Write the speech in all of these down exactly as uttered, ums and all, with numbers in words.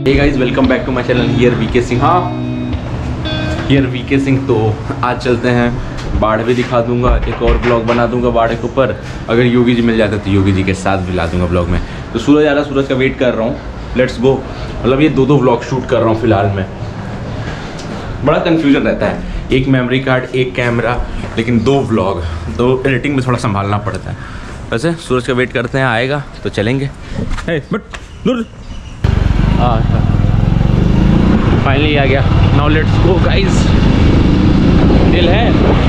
Hey guys, welcome back to my channel. Here VK Singh. हाँ, here VK Singh. तो आज चलते हैं, बाढ़ भी दिखा दूंगा, एक और ब्लॉग बना दूंगा बाढ़ के ऊपर। अगर योगी जी मिल जाते तो योगी जी के साथ भी ला दूंगा ब्लॉग में। तो सूरज आ रहा, सूरज का वेट कर रहा हूँ। Let's go. मतलब ये दो दो ब्लॉग शूट कर रहा हूँ फिलहाल में। बड़ा कन्फ्यूजन रहता है, एक मेमोरी कार्ड, एक कैमरा, लेकिन दो व्लॉग, तो एडिटिंग में थोड़ा संभालना पड़ता है। वैसे सूरज का वेट करते हैं, आएगा तो चलेंगे। hey, बट दूर फाइनली आ गया। Now let's go guys. दिल है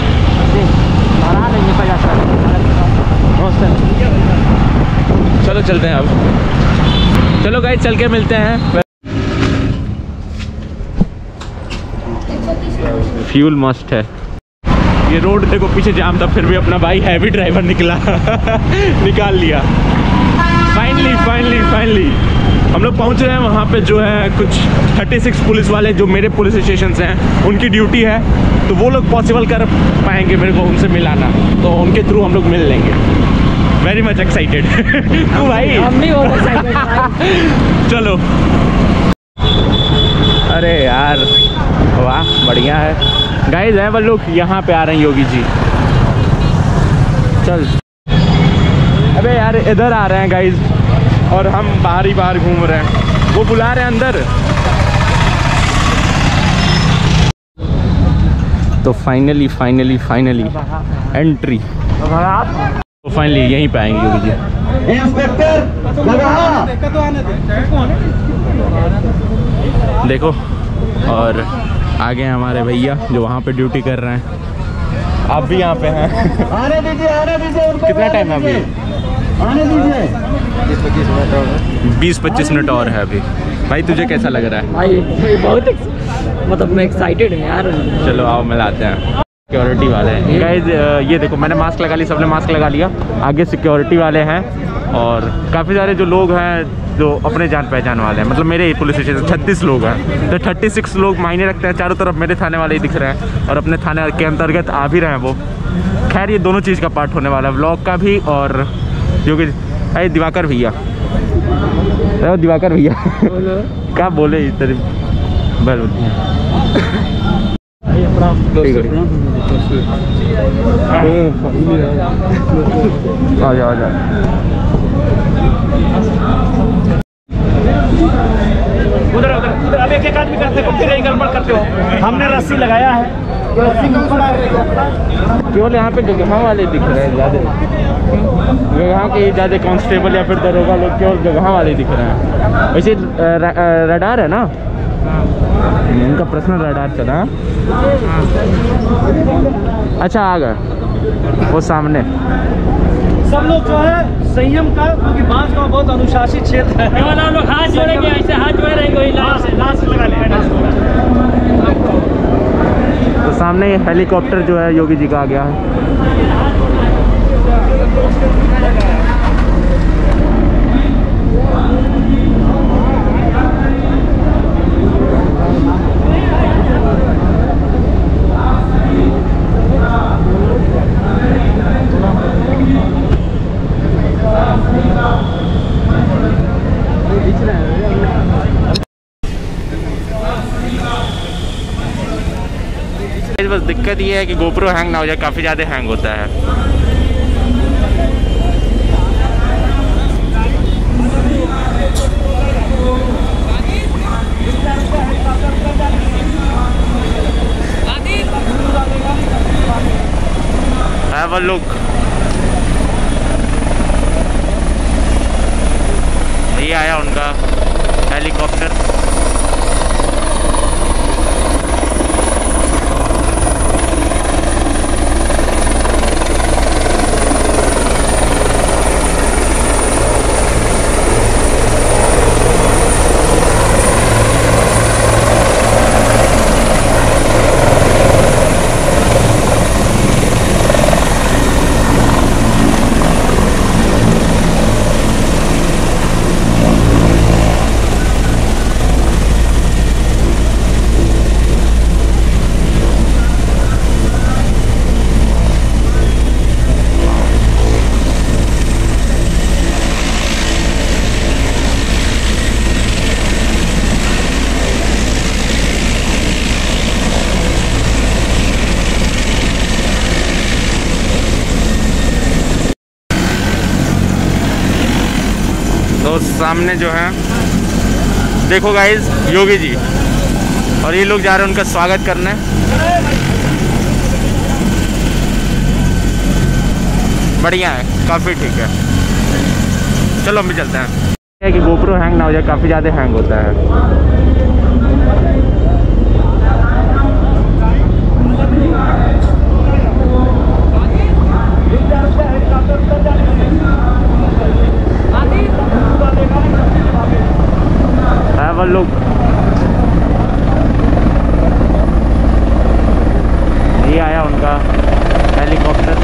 चलो चलते हैं अब। चलो गाइस, चल के मिलते हैं। फ्यूल मस्ट है। ये रोड देखो, पीछे जाम था, फिर भी अपना भाई हैवी ड्राइवर निकला निकाल लिया। फाइनली फाइनली फाइनली हम लोग पहुंच रहे हैं वहाँ पे। जो है कुछ छत्तीस पुलिस वाले जो मेरे पुलिस स्टेशन से हैं, उनकी ड्यूटी है, तो वो लोग पॉसिबल कर पाएंगे मेरे को उनसे मिलाना, तो उनके थ्रू हम लोग मिल लेंगे। Very much excited. तू भाई? हम नहीं बहुत एक्साइटेड भाई। चलो। अरे यार वाह, बढ़िया है। गाइस हैं वो लोग यहाँ पे आ रहे हैं, योगी जी। चल। अबे यार इधर आ रहे हैं गाइस, और हम बाहर ही बाहर घूम रहे हैं। वो बुला रहे हैं अंदर। तो फाइनली फाइनली फाइनली एंट्री। तो फाइनली यहीं पे आएंगे योगी जी। इंस्पेक्टर देखो, और आगे हमारे भैया जो वहाँ पे ड्यूटी कर रहे हैं। आप भी यहाँ पे हैं। आने दीजिए, आने दीजिए। कितना टाइम है अभी? आने दीजिए। बीस पच्चीस मिनट और है अभी। भाई तुझे कैसा लग रहा है? भाई बहुत मतलब मैं एक्साइटेड हूँ यार। चलो आओ मिलाते हैं। सिक्योरिटी वाले हैं गाइस। ये देखो, मैंने मास्क लगा लिया, सबने मास्क लगा लिया। आगे सिक्योरिटी वाले हैं, और काफ़ी सारे जो लोग हैं जो अपने जान पहचान वाले हैं। मतलब मेरे पुलिस स्टेशन छत्तीस लोग हैं, तो छत्तीस लोग मायने रखते हैं। चारों तरफ मेरे थाने वाले ही दिख रहे हैं, और अपने थाने के अंतर्गत आ भी रहे हैं वो। खैर ये दोनों चीज़ का पार्ट होने वाला है, व्लॉग का भी, और जो कि अरे दिवाकर भैया, अरे दिवाकर भैया क्या बोले इस तरह बल आ जा आ जा। उधर उधर उधर अब एक एक आदमी करते हो, फिर एक गड़बड़ करते हो। हमने रस्सी लगाया है, केवल यहाँ पे जगह वाले दिख रहे हैं ज़्यादा। जगह के ज़्यादा कांस्टेबल या फिर दरोगा लोग केवल जगह वाले दिख रहे हैं। वैसे रडार है ना, उनका पर्सनल रडार चला। अच्छा आ गए वो सामने। सब लोग जो है संयम का, क्योंकि बांसगांव बहुत अनुशासित क्षेत्र है। वाला लोग हाथ जोड़ेंगे, ऐसे हाथ जोड़े रहेंगे, वही लाश लाश लगा लेंगे। तो सामने ये हेलीकॉप्टर जो है योगी जी का आ गया है। बस दिक्कत ये है कि गोप्रो हैंग ना हो जाए, काफ़ी ज़्यादा हैंग होता है। Have a look. ये आया उनका हेलीकॉप्टर। तो सामने जो है देखो गाइस योगी जी, और ये लोग जा रहे हैं उनका स्वागत करने। बढ़िया है, काफ़ी ठीक है। चलो हम भी चलते हैं कि गोप्रो हैंग ना हो जाए, काफ़ी ज़्यादा हैंग होता है। वो लोग ये आया उनका हेलीकॉप्टर।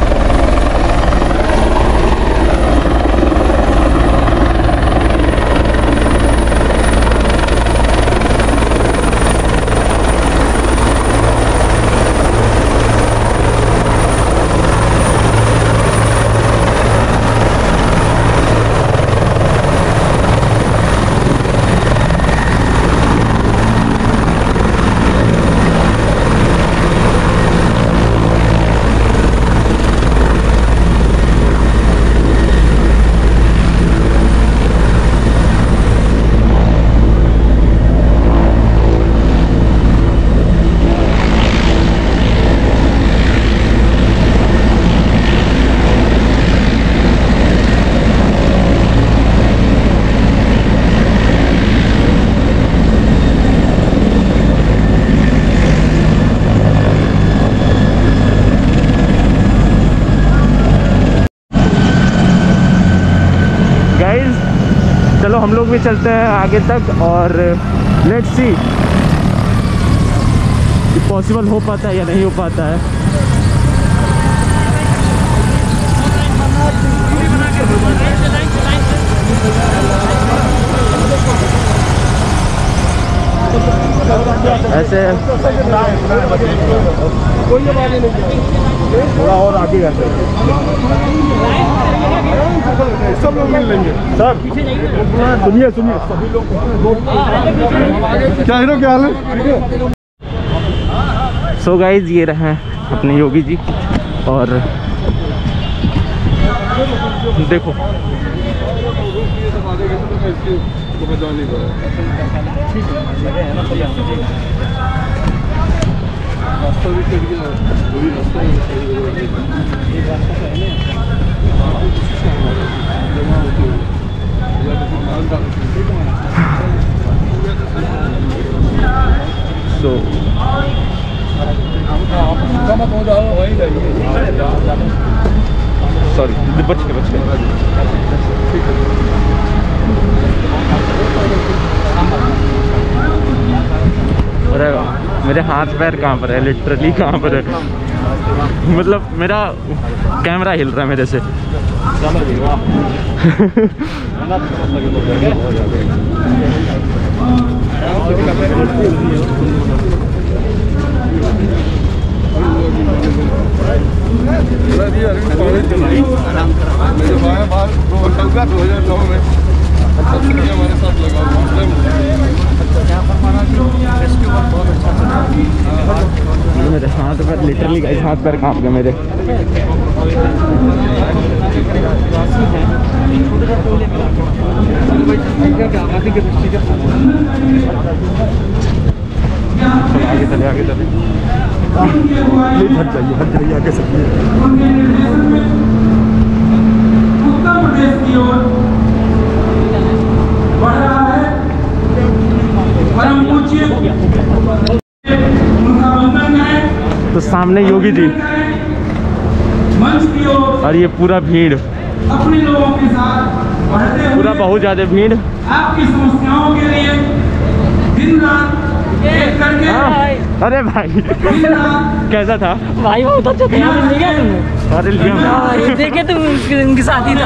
चलो हम लोग भी चलते हैं आगे तक और लेट्स सी कि पॉसिबल हो पाता है या नहीं हो पाता है। ऐसे थोड़ा और आगे जाते हैं, सब लोग मिल लेंगे सर। सुनिए सुनिए सभी लोग, क्या हीरो क्या हाल है। सो गाइज ये रहे अपने योगी जी, और देखो सो सॉरी बच के बच के अरे मेरे हाथ पैर कहाँ पर है, लिटरली कहाँ पर है, मतलब मेरा कैमरा हिल रहा है मेरे से। दो हजार नौ में हमारे साथ लगा मेरे हाथ पैर लिटरली गाइस हाथ पैर कांप गए मेरे। आगे चले आगे चले हट जाइए हट जाइए आगे सब। उत्तर प्रदेश की ओर बढ़ रहा है परम पूज्य उनका वंदन है। तो सामने योगी जी मंच की ओर और ये पूरा भीड़, अपने लोगों के साथ बढ़ते हुए पूरा बहुत ज्यादा भीड़ आपकी समस्याओं के लिए दिन रात एक करके हाँ। अरे भाई दिन रात कैसा था भाई बहुत अच्छा था, यहाँ मिल गया तुमने। अरे लिया हाँ, ये देखे तुम उनके साथ ही था।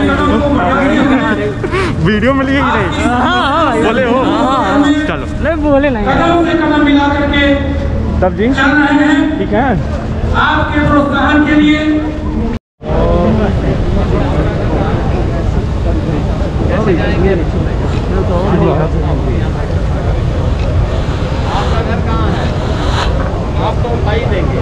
वीडियो में लिए ही नहीं। हाँ हाँ भाई बोले हो हाँ, चलो नहीं बोले नहीं। कदम से कदम मिला करके तब जी चल रहे हैं ठीक है। आपके प्रोत्साहन के लिए। आप तो उठा ही देंगे।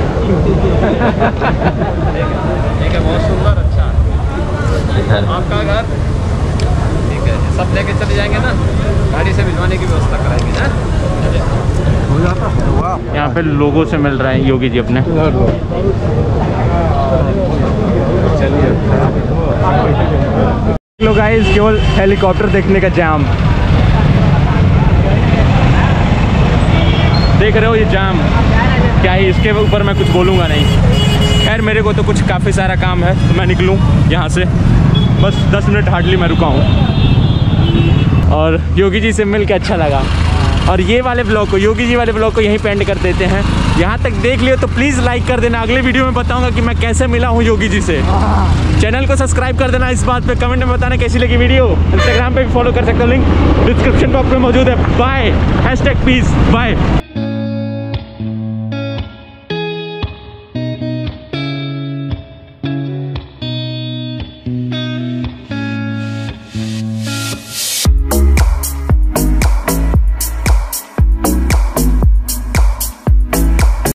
ठीक है, बहुत सुंदर, अच्छा आपका घर ठीक है, सब ले लेके चले जाएंगे ना, गाड़ी से भिजवाने की व्यवस्था कराएंगे ना। हो जाता वाह। यहाँ पे लोगों से मिल रहे हैं योगी जी अपने। लोग आए केवल हेलीकॉप्टर देखने का जाम देख रहे हो, ये जाम क्या है, इसके ऊपर मैं कुछ बोलूँगा नहीं। खैर मेरे को तो कुछ काफ़ी सारा काम है तो मैं निकलूँ यहाँ से, बस दस मिनट हार्डली मैं रुका हूँ। और योगी जी से मिल के अच्छा लगा। और ये वाले ब्लॉग को, योगी जी वाले ब्लॉग को यहीं पे एंड कर देते हैं। यहाँ तक देख लियो तो प्लीज़ लाइक कर देना। अगले वीडियो में बताऊँगा कि मैं कैसे मिला हूँ योगी जी से। चैनल को सब्सक्राइब कर देना। इस बात पे कमेंट में बताना कैसी लगी वीडियो। इंस्टाग्राम पे भी फॉलो कर सकते हो, लिंक डिस्क्रिप्शन बॉक्स में मौजूद है। Bye, hashtag peace, bye.